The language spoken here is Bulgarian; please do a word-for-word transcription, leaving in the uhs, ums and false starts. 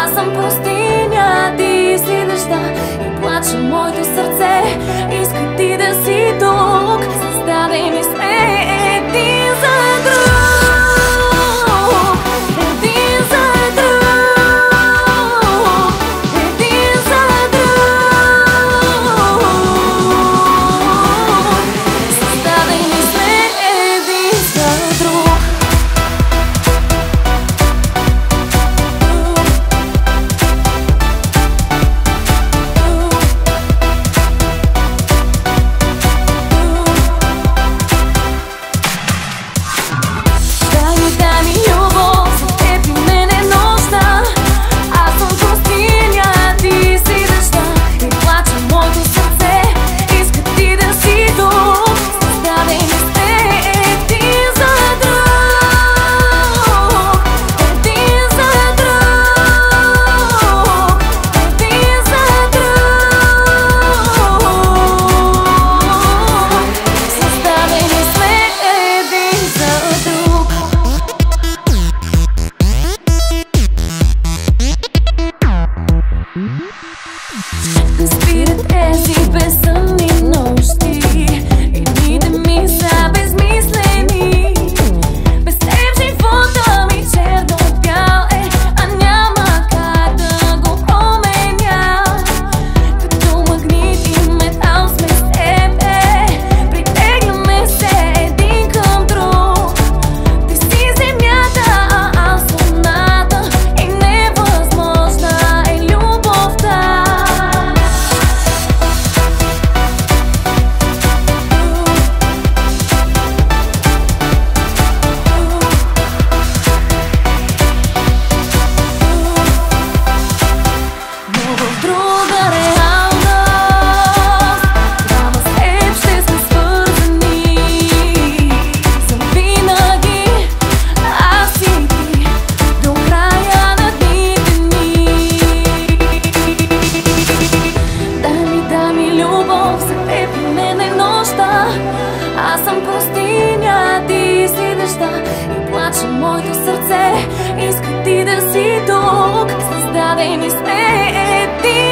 Аз съм пустиня, ти си дъжда и плаче моето сърце. Иска ти да си тук, създадени сме един за друг. Да спират тези безсънни нощи и дните ми са безмислени. Без теб живота ми черно-бял е, а няма как да го променя. Като магнит и метал сме с тебе, притегляме се един към друг. Ти си земята, а аз луната и невъзможна е любовта. Аз съм пустиня, ти си дъжда и плаче моето сърце. Иска ти да си тук, създадени сме един